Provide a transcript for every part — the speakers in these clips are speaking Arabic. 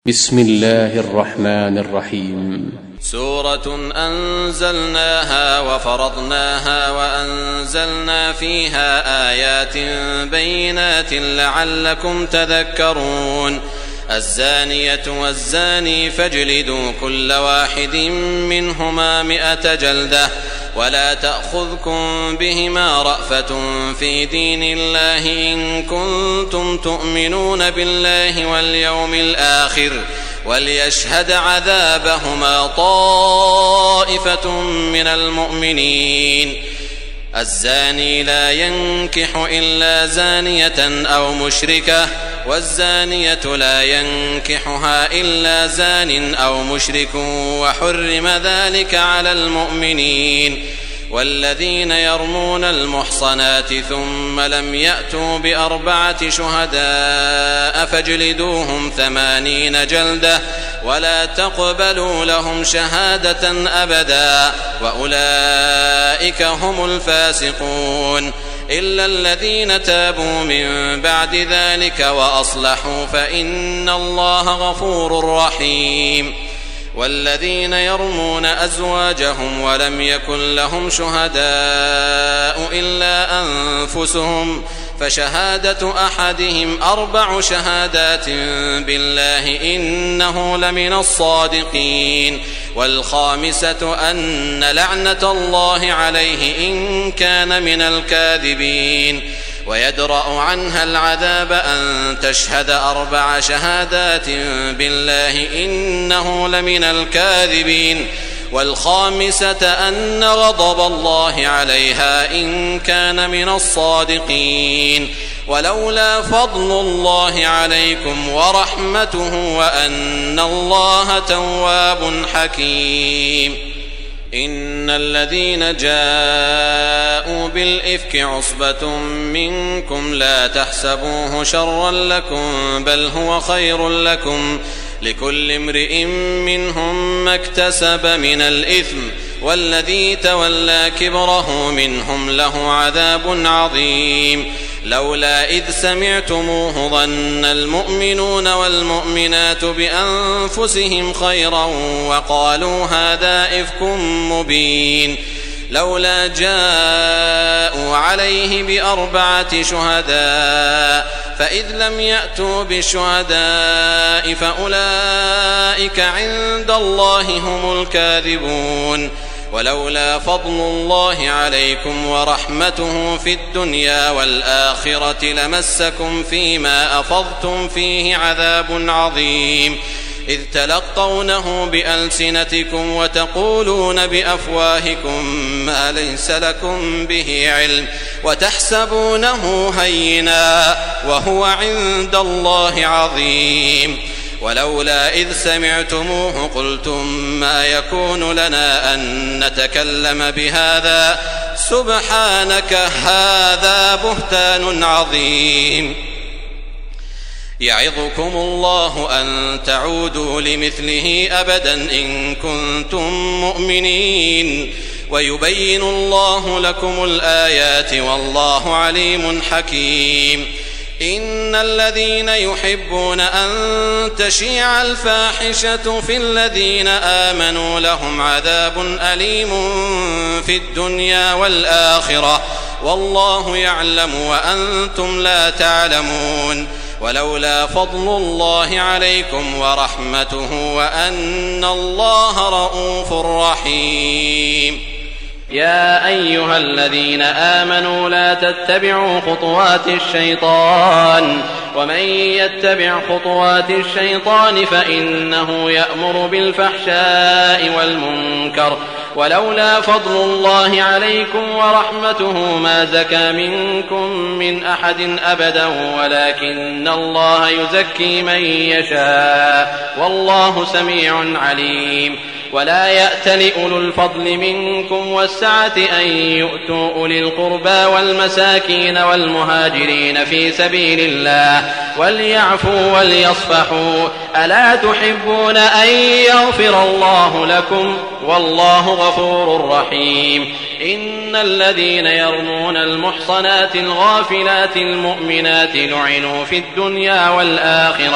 بسم الله الرحمن الرحيم. سورة أنزلناها وفرضناها وأنزلنا فيها آيات بينات لعلكم تذكرون. الزانية والزاني فاجلدوا كل واحد منهما 100 جلدة ولا تأخذكم بهما رأفة في دين الله إن كنتم تؤمنون بالله واليوم الآخر وليشهد عذابهما طائفة من المؤمنين. الزاني لا ينكح إلا زانية أو مشركة والزانية لا ينكحها إلا زان أو مشرك وحرم ذلك على المؤمنين. والذين يرمون المحصنات ثم لم يأتوا ب4 شهداء فاجلدوهم 80 جلدة ولا تقبلوا لهم شهادة أبدا وأولئك هم الفاسقون إلا الذين تابوا من بعد ذلك وأصلحوا فإن الله غفور رحيم. والذين يرمون أزواجهم ولم يكن لهم شهداء إلا أنفسهم فشهادة أحدهم 4 شهادات بالله إنه لمن الصادقين. والخامسة أن لعنة الله عليه إن كان من الكاذبين. ويدرأ عنها العذاب أن تشهد 4 شهادات بالله إنه لمن الكاذبين. والخامسة أن غضب الله عليها إن كان من الصادقين. ولولا فضل الله عليكم ورحمته وأن الله تواب حكيم. إن الذين جاءوا بالإفك عصبة منكم لا تحسبوه شرا لكم بل هو خير لكم لكل امرئ منهم ما اكتسب من الإثم والذي تولى كبره منهم له عذاب عظيم. لولا إذ سمعتموه ظن المؤمنون والمؤمنات بأنفسهم خيرا وقالوا هذا إفك مبين. لولا جاءوا عليه ب4 شهداء فإذ لم يأتوا بالشهداء فأولئك عند الله هم الكاذبون. ولولا فضل الله عليكم ورحمته في الدنيا والآخرة لمسكم فيما أفضتم فيه عذاب عظيم إذ تلقونه بألسنتكم وتقولون بأفواهكم ما ليس لكم به علم وتحسبونه هينا وهو عند الله عظيم. ولولا إذ سمعتموه قلتم ما يكون لنا أن نتكلم بهذا سبحانك هذا بهتان عظيم. يعظكم الله أن تعودوا لمثله أبدا إن كنتم مؤمنين ويبين الله لكم الآيات والله عليم حكيم. إن الذين يحبون أن تشيع الفاحشة في الذين آمنوا لهم عذاب أليم في الدنيا والآخرة والله يعلم وأنتم لا تعلمون. ولولا فضل الله عليكم ورحمته وأن الله رؤوف رحيم. يا أيها الذين آمنوا لا تتبعوا خطوات الشيطان ومن يتبع خطوات الشيطان فإنه يأمر بالفحشاء والمنكر ولولا فضل الله عليكم ورحمته ما زكى منكم من أحد أبدا ولكن الله يزكي من يشاء والله سميع عليم. ولا يأتل أولو الفضل منكم والسعة أن يؤتوا أولي القربى والمساكين والمهاجرين في سبيل الله وليعفوا وليصفحوا ألا تحبون أن يغفر الله لكم والله غفور رحيم. إن الذين يرمون المحصنات الغافلات المؤمنات لعنوا في الدنيا والآخرة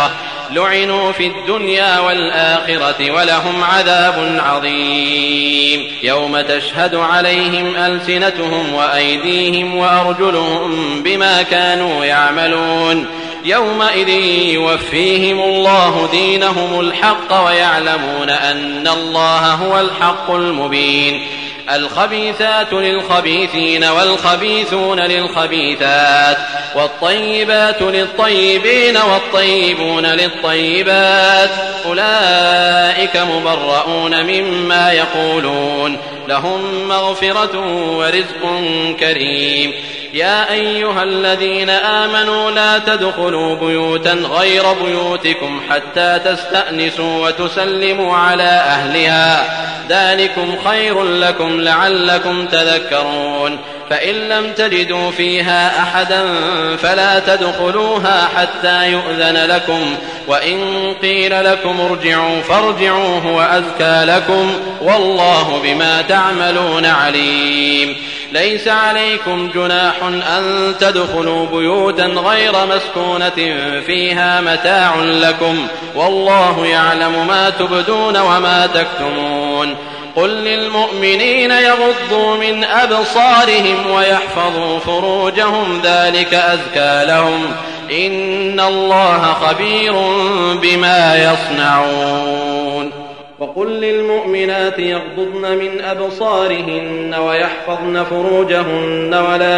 لعنوا في الدنيا والآخرة ولهم عذاب عظيم يوم تشهد عليهم ألسنتهم وأيديهم وأرجلهم بما كانوا يعملون يومئذ يوفيهم الله دينهم الحق ويعلمون أن الله هو الحق المبين الخبيثات للخبيثين والخبيثون للخبيثات والطيبات للطيبين والطيبون للطيبات أولئك مبرؤون مما يقولون لهم مغفرة ورزق كريم يا أيها الذين آمنوا لا تدخلوا بيوتا غير بيوتكم حتى تستأنسوا وتسلموا على أهلها ذلكم خير لكم لعلكم تذكرون فإن لم تجدوا فيها أحدا فلا تدخلوها حتى يؤذن لكم وإن قيل لكم ارجعوا فارجعوا هو أزكى لكم والله بما تعملون عليم ليس عليكم جناح أن تدخلوا بيوتا غير مسكونة فيها متاع لكم والله يعلم ما تبدون وما تكتمون قل للمؤمنين يغضوا من أبصارهم ويحفظوا فروجهم ذلك أزكى لهم إن الله خبير بما يصنعون وقل للمؤمنات يغضضن من أبصارهن ويحفظن فروجهن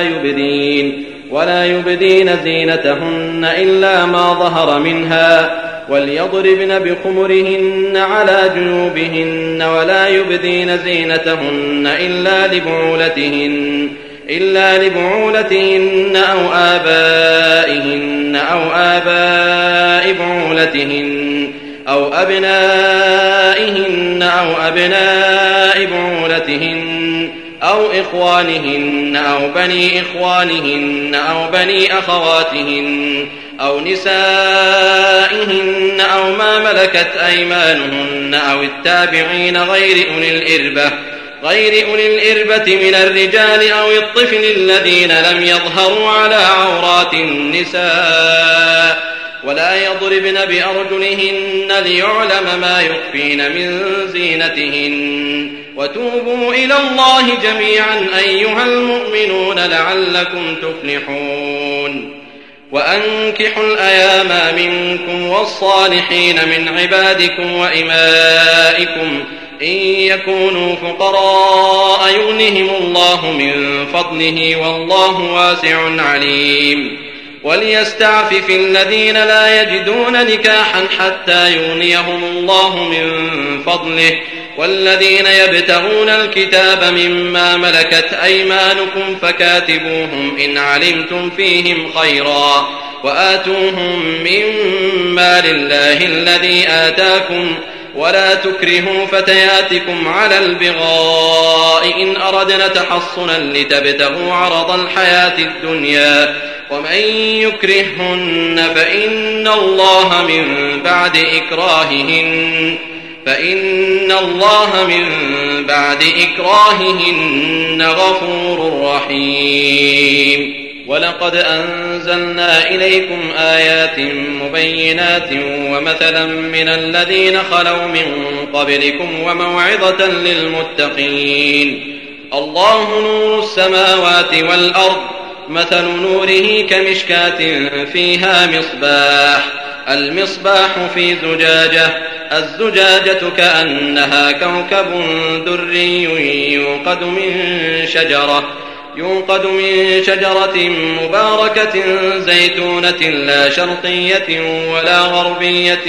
ولا يبدين زينتهن إلا ما ظهر منها وليضربن بخمرهن على جيوبهن ولا يبدين زينتهن إلا لبعولتهن أو آبائهن أو آباء بعولتهن أو أبنائهن أو أبناء بعولتهن أو إخوانهن أو بني إخوانهن أو بني أخواتهن أو نسائهن أو ما ملكت أيمانهن أو التابعين غير أولي الإربة من الرجال أو الطفل الذين لم يظهروا على عورات النساء ولا يضربن بأرجلهن ليعلم ما يخفين من زينتهن وتوبوا إلى الله جميعا أيها المؤمنون لعلكم تفلحون وأنكحوا الأيام منكم والصالحين من عبادكم وإمائكم إن يكونوا فقراء يغنهم الله من فضله والله واسع عليم وليستعفف الذين لا يجدون نكاحا حتى يغنيهم الله من فضله والذين يبتغون الكتاب مما ملكت أيمانكم فكاتبوهم إن علمتم فيهم خيرا وآتوهم مما لله الذي آتاكم ولا تكرهوا فتياتكم على البغاء إن أردنا تحصنا لتبتغوا عرض الحياة الدنيا ومن يكرههن فإن الله من بعد إكراههن غفور رحيم ولقد أنزلنا إليكم آيات مبينات ومثلا من الذين خلوا من قبلكم وموعظة للمتقين الله نور السماوات والأرض مثل نوره كمشكاة فيها المصباح في زجاجة الزجاجة كأنها كوكب دري يوقد من شجرة مباركة زيتونة لا شرقية ولا غربية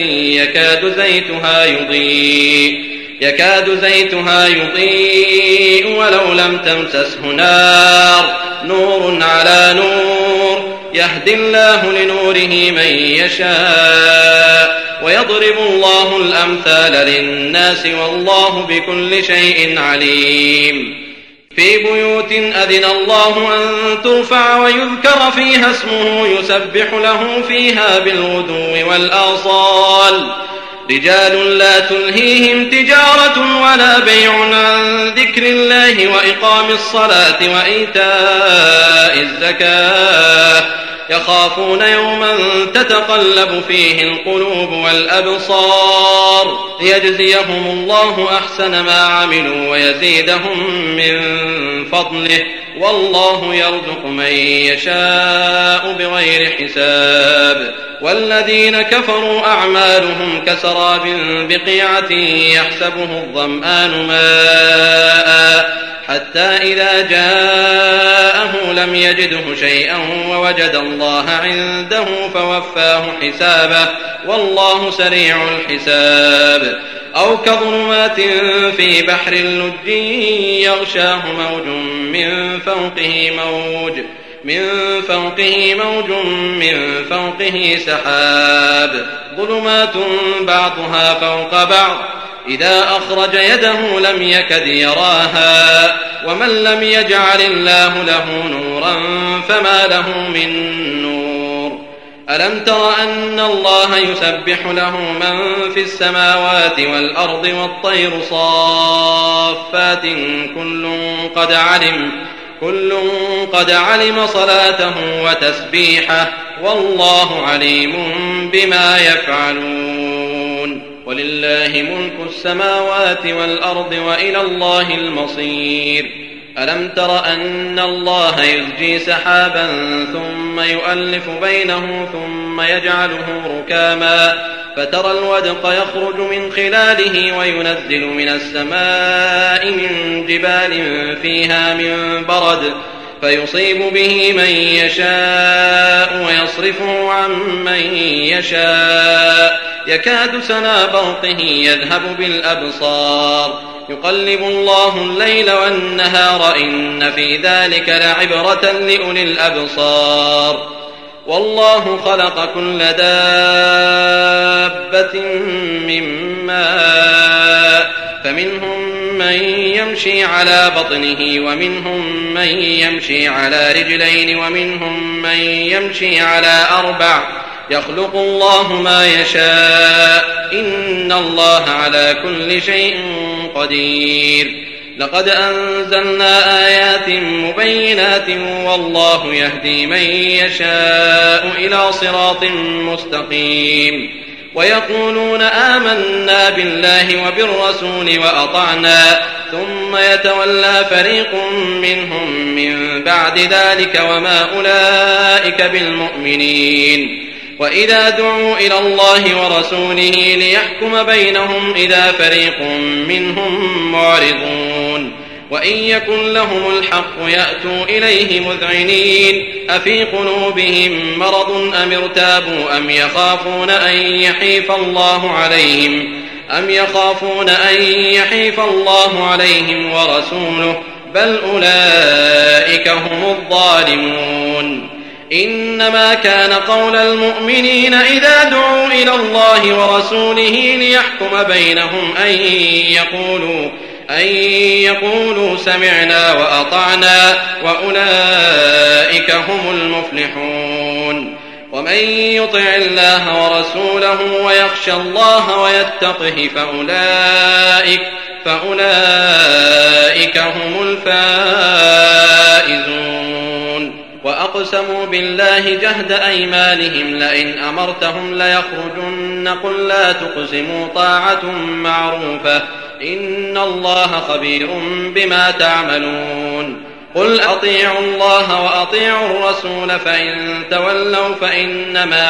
يكاد زيتها يضيء ولو لم تمسسه نار نور على نور يهدي الله لنوره من يشاء ويضرب الله الأمثال للناس والله بكل شيء عليم في بيوت أذن الله أن ترفع ويذكر فيها اسمه يسبح له فيها بالغدو والآصال رجال لا تلهيهم تجارة ولا بيع عن ذكر الله وإقام الصلاة وإيتاء الزكاة يخافون يوما تتقلب فيه القلوب والأبصار ليجزيهم الله أحسن ما عملوا ويزيدهم من فضله والله يرزق من يشاء بغير حساب. والذين كفروا أعمالهم كسراب بقيعة يحسبه الظمآن ماء حتى إذا جاءه لم يجده شيئا ووجد الله عنده فوفاه حسابه والله سريع الحساب. أو كظلمات في بحر لج يغشاه موج من فوقه سحاب ظلمات بعضها فوق بعض إذا أخرج يده لم يكد يراها ومن لم يجعل الله له نورا فما له من نور. ألم تر أن الله يسبح له من في السماوات والأرض والطير صافات كل قد علم صلاته وتسبيحه والله عليم بما يفعلون. ولله ملك السماوات والأرض وإلى الله المصير. ألم تر أن الله يزجي سحابا ثم يؤلف بينه ثم يجعله ركاما فترى الودق يخرج من خلاله وينزل من السماء من جبال فيها من برد فيصيب به من يشاء ويصرفه عن من يشاء يكاد سنا برقه يذهب بالأبصار يقلب الله الليل والنهار إن في ذلك لعبرة لأولي الأبصار. والله خلق كل دابة من ماء فمنهم من يمشي على بطنه ومنهم من يمشي على رجلين ومنهم من يمشي على أربع يخلق الله ما يشاء إن الله على كل شيء قدير. لقد أنزلنا آيات مبينات والله يهدي من يشاء إلى صراط مستقيم. ويقولون آمنا بالله وبالرسول وأطعنا ثم يتولى فريق منهم من بعد ذلك وما أولئك بالمؤمنين. وإذا دعوا إلى الله ورسوله ليحكم بينهم إذا فريق منهم معرضون. وإن يكن لهم الحق يأتوا إليه مذعنين أفي قلوبهم مرض أم ارتابوا أم يخافون أن يحيف الله عليهم ورسوله بل أولئك هم الظالمون. إنما كان قول المؤمنين إذا دعوا إلى الله ورسوله ليحكم بينهم أن يقولوا سمعنا وأطعنا وأولئك هم المفلحون. ومن يطع الله ورسوله ويخشى الله ويتقه فأولئك هم الفائزون. وأقسموا بالله جهد أيمانهم لئن أمرتهم ليخرجن قل لا تقسموا طاعة معروفة إن الله خبير بما تعملون. قل أطيعوا الله وأطيعوا الرسول فإن تولوا فإنما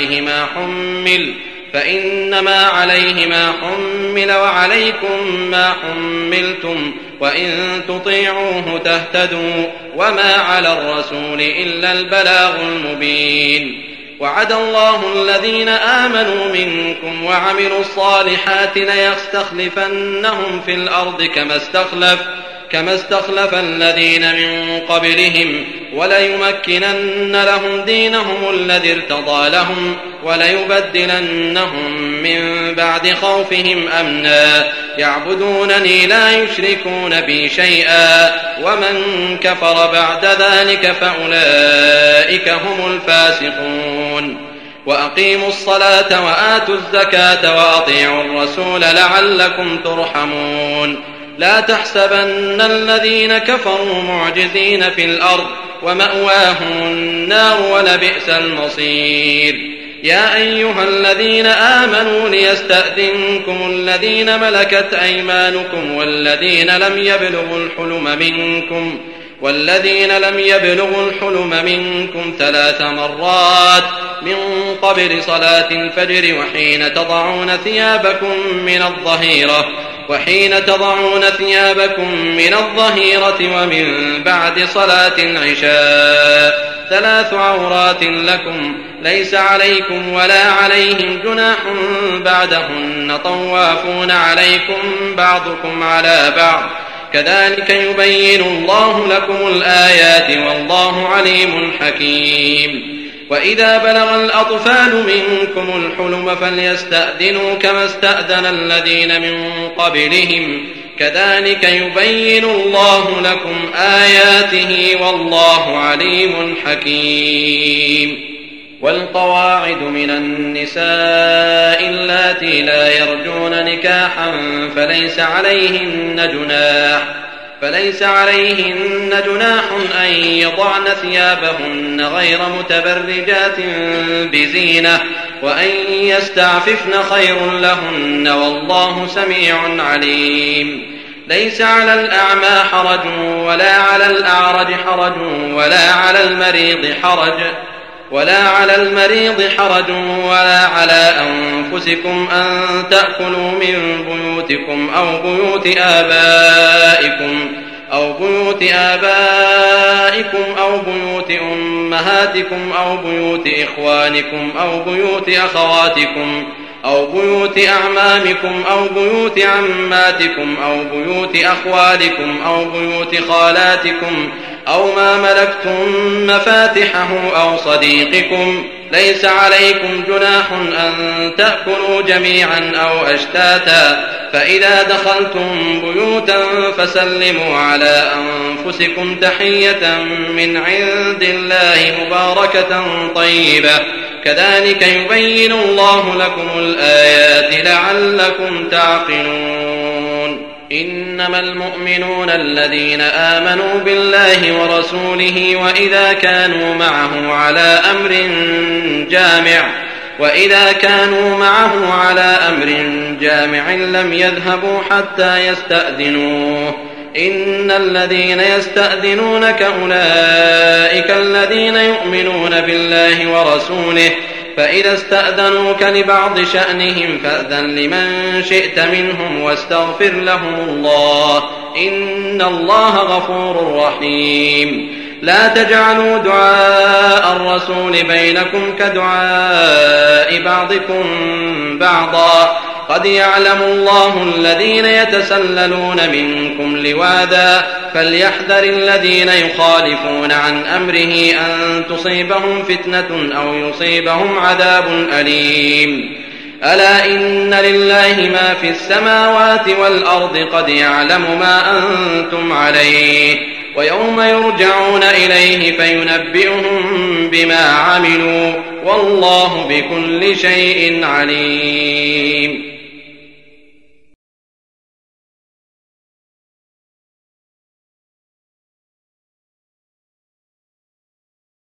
عليه ما حمل وعليكم ما حملتم وإن تطيعوه تهتدوا وما على الرسول إلا البلاغ المبين. وعد الله الذين آمنوا منكم وعملوا الصالحات ليستخلفنهم في الأرض كما استخلف الذين من قبلهم وليمكنن لهم دينهم الذي ارتضى لهم وليبدلنهم من بعد خوفهم أمنا يعبدونني لا يشركون بي شيئا ومن كفر بعد ذلك فأولئك هم الفاسقون. وأقيموا الصلاة وآتوا الزكاة وأطيعوا الرسول لعلكم ترحمون لا تحسبن الذين كفروا معجزين في الأرض ومأواهم النار ولبئس المصير يا أيها الذين آمنوا ليستأذنكم الذين ملكت أيمانكم والذين لم يبلغوا الحلم منكم 3 مرات من قبل صلاة الفجر وحين تضعون ثيابكم من الظهيرة ومن بعد صلاة العشاء 3 عورات لكم ليس عليكم ولا عليهم جناح بعدهن طوافون عليكم بعضكم على بعض كذلك يبين الله لكم الآيات والله عليم حكيم وإذا بلغ الأطفال منكم الحلم فليستأذنوا كما استأذن الذين من قبلهم كذلك يبين الله لكم آياته والله عليم حكيم والقواعد من النساء اللاتي لا يرجون نكاحا فليس عليهن جناح أن يضعن ثيابهن غير متبرجات بزينة وأن يستعففن خير لهن والله سميع عليم ليس على الأعمى حرج ولا على الأعرج حرج ولا على المريض حرج ولا على أنفسكم أن تأكلوا من بيوتكم أو بيوت آبائكم أو بيوت أمهاتكم أو بيوت إخوانكم أو بيوت أخواتكم أو بيوت أعمامكم أو بيوت عماتكم أو بيوت أخوالكم أو بيوت خالاتكم أو ما ملكتم مفاتحه أو صديقكم ليس عليكم جناح أن تأكلوا جميعا أو أشتاتا فإذا دخلتم بيوتا فسلموا على أنفسكم تحية من عند الله مباركة طيبة كذلك يبين الله لكم الآيات لعلكم تعقلون إنما المؤمنون الذين آمنوا بالله ورسوله وإذا كانوا معه على أمر جامع لم يذهبوا حتى يستأذنوه إن الذين يستأذنونك أولئك الذين يؤمنون بالله ورسوله فإذا استأذنوك لبعض شأنهم فأذن لمن شئت منهم واستغفر لهم الله إن الله غفور رحيم لا تجعلوا دعاء الرسول بينكم كدعاء بعضكم بعضا قد يعلم الله الذين يتسللون منكم لواذا فليحذر الذين يخالفون عن أمره أن تصيبهم فتنة أو يصيبهم عذاب أليم ألا إن لله ما في السماوات والأرض قد يعلم ما أنتم عليه ويوم يرجعون إليه فينبئهم بما عملوا والله بكل شيء عليم